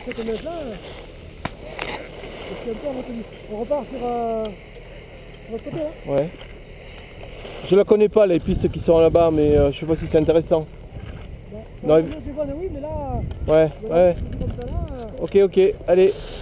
cette mètre là. On repart sur votre côté là. Ouais. Je la connais pas les pistes qui sont là-bas, mais je sais pas si c'est intéressant. Non, je vois, oui, mais là. Ouais, ouais. Comme ça, là, Ok, allez.